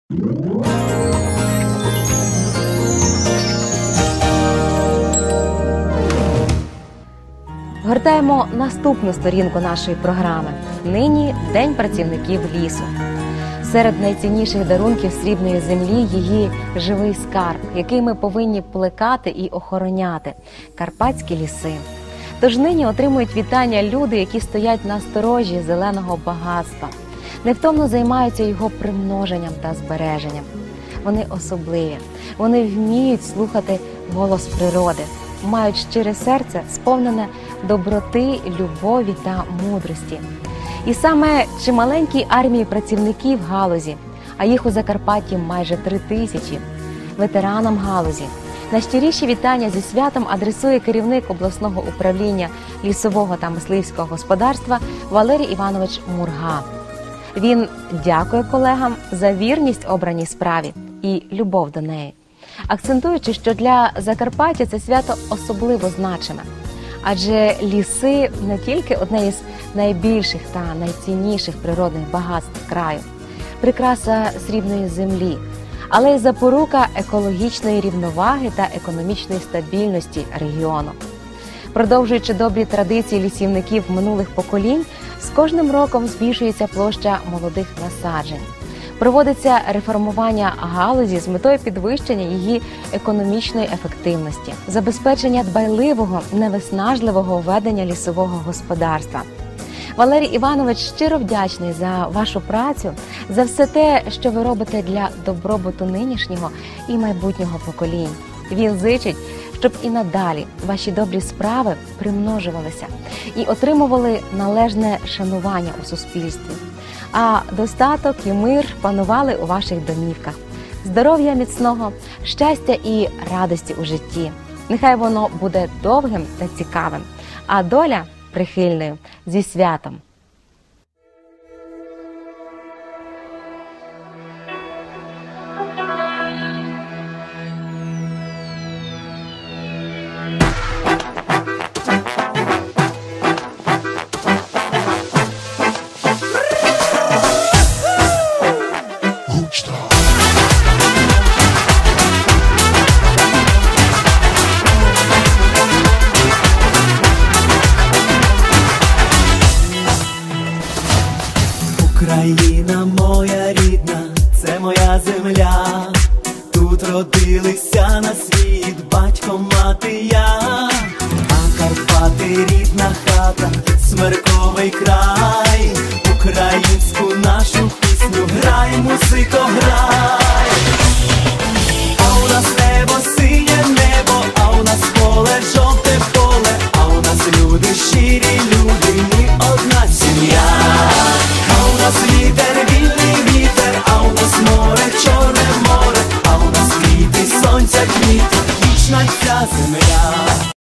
Гортаємо наступну сторінку нашої програми. Нині День працівників лісу. Серед найцінніших дарунків срібної землі її живий скарб, який ми повинні плекати і охороняти – карпатські ліси. Тож нині отримують вітання люди, які стоять на сторожі зеленого багатства, невтомно займаються його примноженням та збереженням. Вони особливі, вони вміють слухати голос природи, мають щире серце, сповнене доброти, любові та мудрості. І саме чималенькій армії працівників галузі, а їх у Закарпатті майже 3000, ветеранам галузі, найщиріші вітання зі святом адресує керівник обласного управління лісового та мисливського господарства Валерій Іванович Мурга. Він дякує колегам за вірність обраній справі і любов до неї, акцентуючи, що для Закарпаття це свято особливо значиме. Адже ліси не тільки одне із найбільших та найцінніших природних багатств краю, прикраса срібної землі, але й запорука екологічної рівноваги та економічної стабільності регіону. Продовжуючи добрі традиції лісівників минулих поколінь, з кожним роком збільшується площа молодих насаджень. Проводиться реформування галузі з метою підвищення її економічної ефективності, забезпечення дбайливого, невиснажливого ведення лісового господарства. Валерій Іванович щиро вдячний за вашу працю, за все те, що ви робите для добробуту нинішнього і майбутнього поколінь. Він зичить, щоб і надалі ваші добрі справи примножувалися і отримували належне шанування у суспільстві. А достаток і мир панували у ваших домівках. Здоров'я міцного, щастя і радості у житті. Нехай воно буде довгим та цікавим, а доля прихильною. Зі святом! Україна моя рідна, це моя земля. Тут родилися на світ батько, мати, я. А Карпати рідна хата, смерковий край. Українську нашу пісню грай, музико, грай. А у нас небо синє небо, а у нас поле жовте поле, а у нас люди щирі люди, ми одна сім'я. А у нас вітер, вільний вітер, а у нас море, чорне море, а у нас квіти, сонця квіти, вічна ця земля.